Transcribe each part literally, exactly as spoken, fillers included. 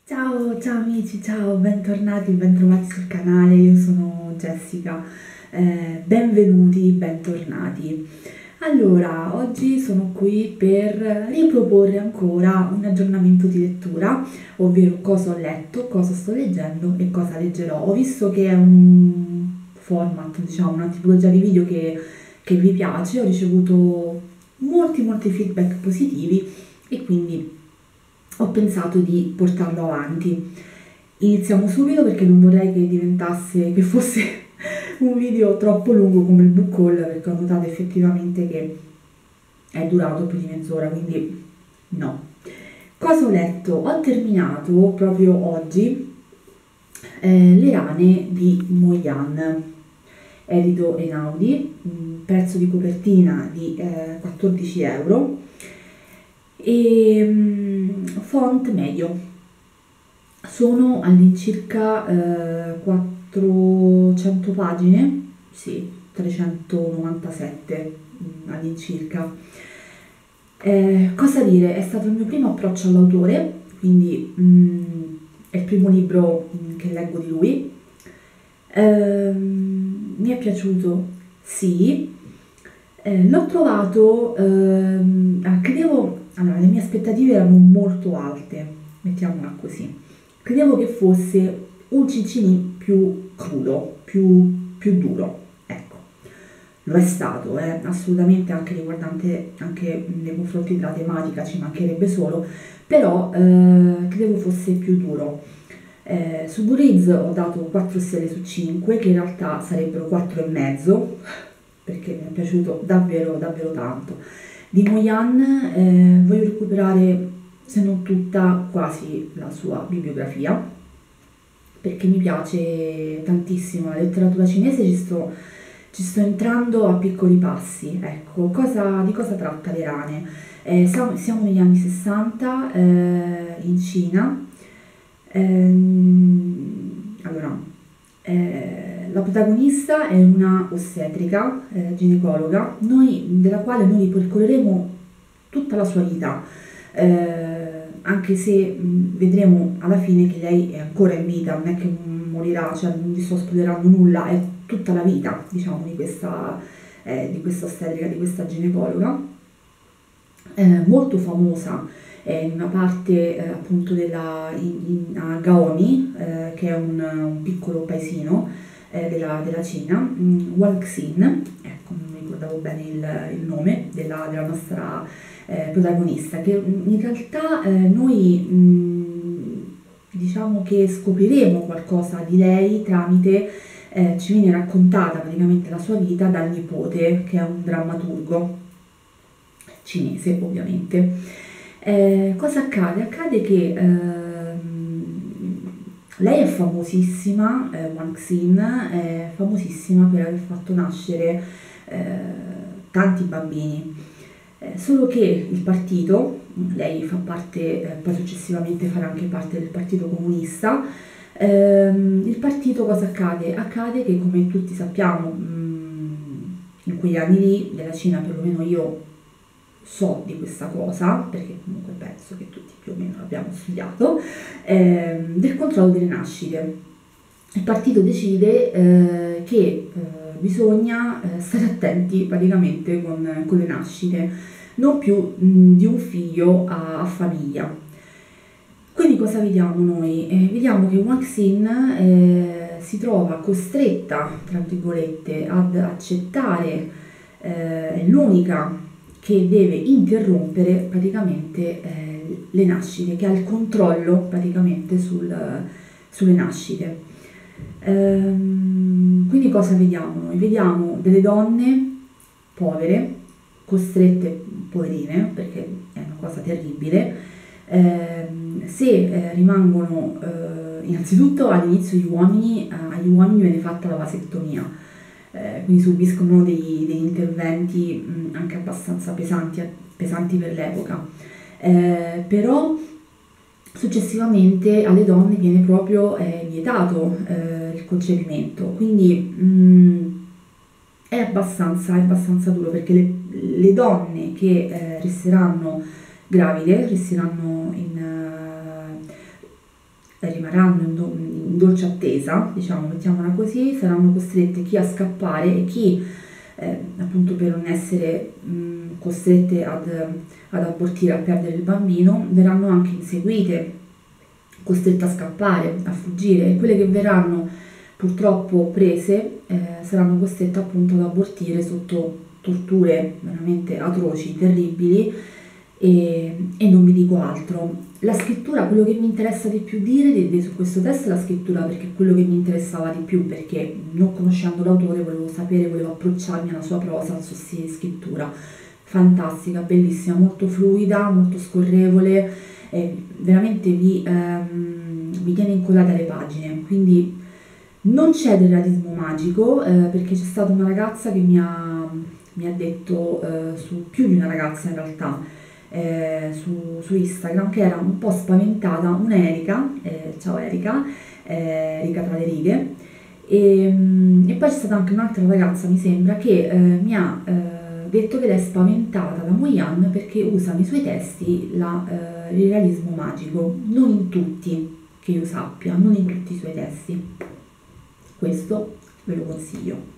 Ciao, ciao amici, ciao, bentornati, bentrovati sul canale, io sono Jessica, eh, benvenuti, bentornati. Allora, oggi sono qui per riproporre ancora un aggiornamento di lettura, ovvero cosa ho letto, cosa sto leggendo e cosa leggerò. Ho visto che è un format, diciamo, una tipologia di video che, che vi piace, ho ricevuto molti, molti feedback positivi e quindi ho pensato di portarlo avanti. Iniziamo subito perché non vorrei che diventasse, che fosse un video troppo lungo come il book haul, perché ho notato effettivamente che è durato più di mezz'ora, quindi no. Cosa ho letto? Ho terminato proprio oggi eh, Le rane di Moyan, edito Einaudi, un prezzo di copertina di eh, quattordici euro e mm, font medio. Sono all'incirca eh, quattrocento pagine, sì, trecentonovantasette mm, all'incirca. Eh, cosa dire? È stato il mio primo approccio all'autore, quindi mm, è il primo libro mm, che leggo di lui. Ehm, mi è piaciuto, sì. Eh, l'ho trovato, ehm, ah, credevo, allora, le mie aspettative erano molto alte, mettiamola così. Credevo che fosse un Cicciolì più crudo, più, più duro, ecco. Lo è stato, eh, assolutamente anche riguardante, anche nei confronti della tematica, ci mancherebbe solo, però eh, credevo fosse più duro. Eh, su Goodreads ho dato quattro stelle su cinque, che in realtà sarebbero quattro e mezzo, perché mi è piaciuto davvero, davvero tanto. Di Moyan eh, voglio recuperare, se non tutta, quasi la sua bibliografia, perché mi piace tantissimo la letteratura cinese, ci sto, ci sto entrando a piccoli passi. Ecco, cosa, di cosa tratta Le rane? Eh, siamo, siamo negli anni sessanta eh, in Cina. Ehm, allora, eh, la protagonista è una ostetrica, eh, ginecologa, noi- della quale noi ripercorreremo tutta la sua vita, eh, anche se mh, vedremo alla fine che lei è ancora in vita, non è che mh, morirà, cioè non vi sto spoilerando nulla, è tutta la vita, diciamo, di questa, eh, di questa ostetrica, di questa ginecologa, eh, molto famosa eh, in una parte eh, appunto della, in, in- a Gaoni, eh, che è un, un piccolo paesino eh, della, della Cina, mm, Wanxin, ecco, non mi ricordavo bene il, il nome della, della nostra eh, protagonista, che mm, in realtà eh, noi mm, diciamo che scopriremo qualcosa di lei tramite, eh, ci viene raccontata praticamente la sua vita dal nipote, che è un drammaturgo cinese ovviamente. Eh, cosa accade? Accade che ehm, lei è famosissima, eh, Wang Xin è famosissima per aver fatto nascere eh, tanti bambini. Eh, solo che il partito, lei fa parte, eh, poi successivamente farà anche parte del Partito Comunista, ehm, il partito cosa accade? Accade che come tutti sappiamo, mh, in quegli anni lì, della Cina perlomeno io so di questa cosa, perché comunque penso che tutti più o meno l'abbiamo studiato, ehm, del controllo delle nascite. Il partito decide eh, che eh, bisogna eh, stare attenti praticamente con, con le nascite, non più mh, di un figlio a, a famiglia. Quindi cosa vediamo noi? Eh, vediamo che Maxine eh, si trova costretta, tra virgolette, ad accettare, eh, è l'unica che deve interrompere praticamente eh, le nascite, che ha il controllo praticamente sul, sulle nascite. Ehm, quindi cosa vediamo noi? Vediamo delle donne povere, costrette, poverine, perché è una cosa terribile, ehm, se eh, rimangono, eh, innanzitutto all'inizio gli uomini, eh, agli uomini viene fatta la vasectomia, eh, quindi subiscono dei- degli interventi mh, anche abbastanza pesanti, pesanti per l'epoca. Eh, però successivamente alle donne viene proprio eh, vietato eh, il concepimento, quindi mh, è abbastanza, è abbastanza duro perché le, le donne che eh, resteranno gravide, resteranno in, eh, eh, rimarranno in, do- in dolce attesa, diciamo, mettiamola così, saranno costrette chi a scappare e chi, eh, appunto per non essere mh, costrette ad, ad abortire, a perdere il bambino, verranno anche inseguite, costrette a scappare, a fuggire, e quelle che verranno purtroppo prese eh, saranno costrette appunto ad abortire sotto torture veramente atroci, terribili, e, e non vi dico altro. La scrittura, quello che mi interessa di più dire di, di- su questo testo è la scrittura, perché è quello che mi interessava di più, perché non conoscendo l'autore volevo sapere, volevo approcciarmi alla sua prosa, alla sua stile di scrittura. Fantastica, bellissima, molto fluida, molto scorrevole, e veramente vi, ehm, vi tiene incollati alle pagine, quindi non c'è del realismo magico, eh, perché c'è stata una ragazza che mi ha, mi ha detto, eh, su più di una ragazza in realtà, eh, su, su Instagram, che era un po' spaventata, una Erika, eh, ciao Erika, eh, Erika tra le righe, e, mm, e poi c'è stata anche un'altra ragazza, mi sembra, che eh, mi ha eh, detto che lei è spaventata da Moyan perché usa nei suoi testi la, eh, il realismo magico, non in tutti, che io sappia, non in tutti i suoi testi. Questo ve lo consiglio.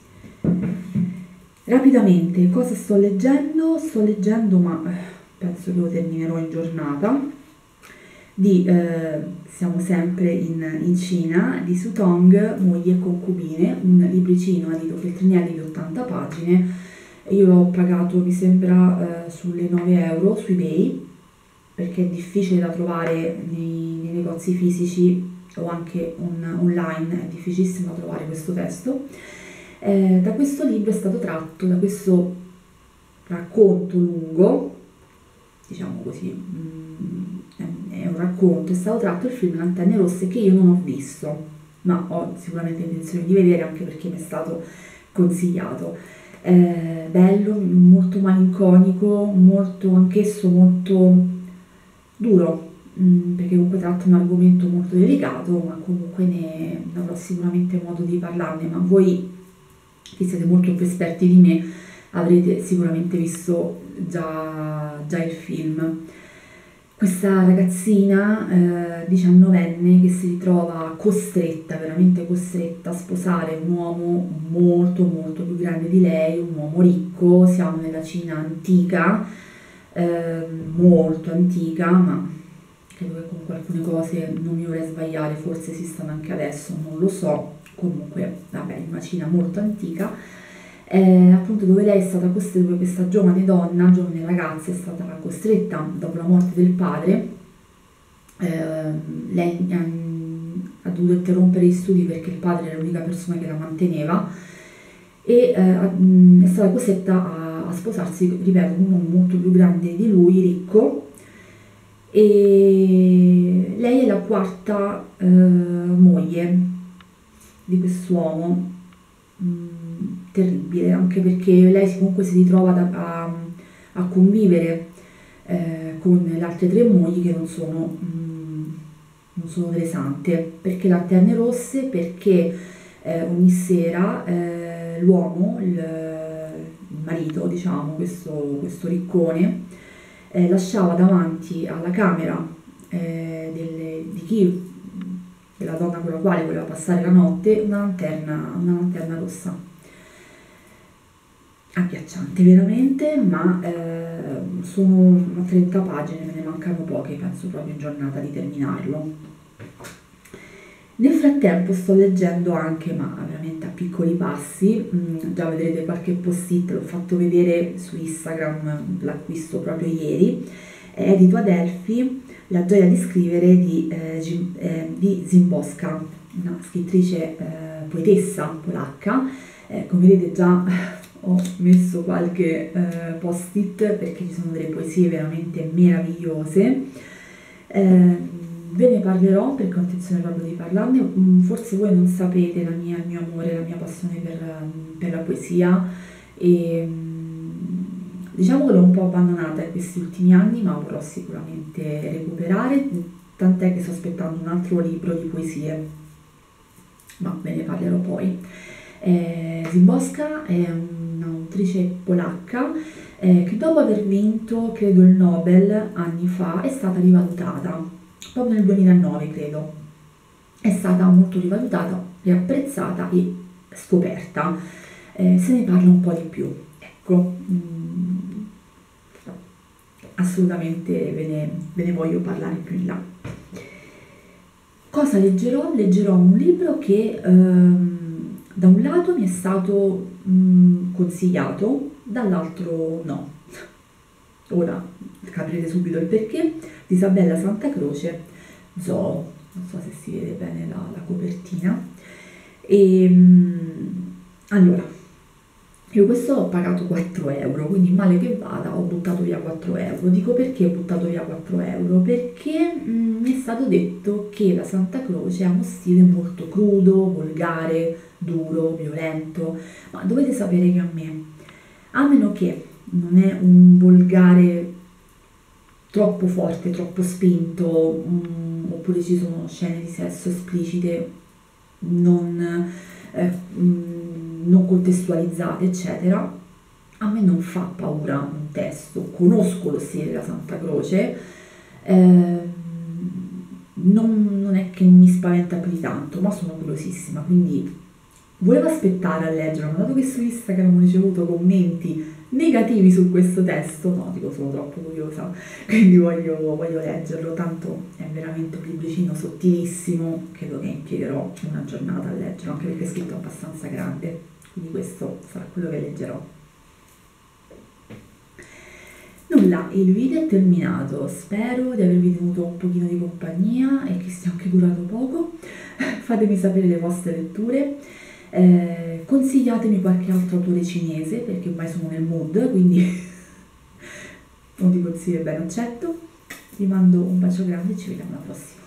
Rapidamente, cosa sto leggendo? Sto leggendo, ma eh, penso che lo terminerò in giornata, di, eh, siamo sempre in, in Cina, di Su Tong, Mogli e concubine, un libricino edito Feltrinelli di ottanta pagine. Io l'ho pagato, mi sembra, eh, sulle nove euro su eBay, perché è difficile da trovare nei, nei negozi fisici o anche on- online, è difficilissimo da trovare questo testo. Eh, da questo libro è stato tratto, da questo racconto lungo, diciamo così, mm, è, è un racconto, è stato tratto il film Antenne Rosse, che io non ho visto, ma ho sicuramente intenzione di vedere, anche perché mi è stato consigliato. Eh, bello, molto malinconico, molto, anch'esso molto duro, mm, perché comunque tratta un argomento molto delicato, ma comunque ne ne avrò sicuramente modo di parlarne, ma voi che siete molto più esperti di me avrete sicuramente visto già, già il film. Questa ragazzina eh, diciannovenne che si ritrova costretta, veramente costretta a sposare un uomo molto molto più grande di lei, un uomo ricco, siamo nella Cina antica, eh, molto antica, ma credo che comunque alcune cose non mi vorrei sbagliare, forse esistono anche adesso, non lo so, comunque vabbè, una Cina molto antica, eh, appunto dove lei è stata costretta, dove questa giovane donna, giovane ragazza è stata costretta dopo la morte del padre, eh, lei ehm, ha dovuto interrompere gli studi perché il padre era l'unica persona che la manteneva, e eh, mh, è stata costretta a, a sposarsi, ripeto, con un uomo molto più grande di lui, ricco, e lei è la quarta eh, moglie di quest'uomo. Mm, terribile, anche perché lei si- comunque si ritrova da- a, a convivere eh, con le altre tre mogli che non sono, mm, non sono delle sante, perché lanterne rosse, perché eh, ogni sera eh, l'uomo, il, il marito, diciamo, questo, questo riccone, eh, lasciava davanti alla camera eh, delle- di chi, della donna con la quale voleva passare la notte, una lanterna, una lanterna rossa. Agghiacciante veramente, ma eh, sono a trenta pagine, me ne mancano poche, penso proprio in giornata di terminarlo. Nel frattempo sto leggendo anche, ma veramente a piccoli passi, mm, già vedrete qualche post-it, l'ho fatto vedere su Instagram, l'acquisto proprio ieri, è edito Adelphi, La gioia di scrivere di, eh, Gim- eh, di Zimboska, una scrittrice, eh, poetessa polacca. Eh, come vedete già ho messo qualche eh, post-it perché ci sono delle poesie veramente meravigliose. Eh, Ve ne parlerò perché ho intenzione proprio di parlarne. Mm, Forse voi non sapete la mia- il mio amore, la mia passione per, mm, per la poesia, e mm, diciamo che l'ho un po' abbandonata in questi ultimi anni, ma vorrò sicuramente recuperare, tant'è che sto aspettando un altro libro di poesie, ma ve ne parlerò poi. Eh, Zimborska è un'autrice polacca eh, che dopo aver vinto, credo, il Nobel anni fa, è stata rivalutata. proprio nel duemilanove credo. È stata molto rivalutata, riapprezzata e scoperta. Eh, se ne parla un po' di più. Ecco, mm, assolutamente ve ne, ve ne voglio parlare più in là. Cosa leggerò? Leggerò un libro che ehm, da un lato mi è stato mm, consigliato, dall'altro no. Ora capirete subito il perché. Di Isabella Santa Croce, Zoo, non so se si vede bene la, la copertina. E, mm, allora, io questo l'ho pagato quattro euro, quindi male che vada ho buttato via quattro euro. Dico perché ho buttato via quattro euro? Perché mm, mi è stato detto che la Santa Croce ha uno stile molto crudo, volgare, duro, violento, ma dovete sapere che a me, a meno che non è un volgare troppo forte, troppo spinto, mm, oppure ci sono scene di sesso esplicite non, eh, mm, non contestualizzate, eccetera, a me non fa paura un testo. Conosco lo stile della Santa Croce, ehm, non, non è che mi spaventa più di tanto, ma sono curiosissima, quindi volevo aspettare a leggerlo, ma dato che su Instagram ho ricevuto commenti negativi su questo testo, no, dico sono troppo curiosa, quindi voglio, voglio leggerlo, tanto è veramente un libricino sottilissimo, credo che impiegherò una giornata a leggerlo, anche perché è scritto abbastanza grande, quindi questo sarà quello che leggerò. Nulla, il video è terminato, spero di avervi tenuto un pochino di compagnia e che sia anche durato poco. Fatemi sapere le vostre letture, eh, consigliatemi qualche altro autore cinese perché ormai sono nel mood, quindi non ti consiglio, ben accetto. Vi mando un bacio grande e ci vediamo alla prossima.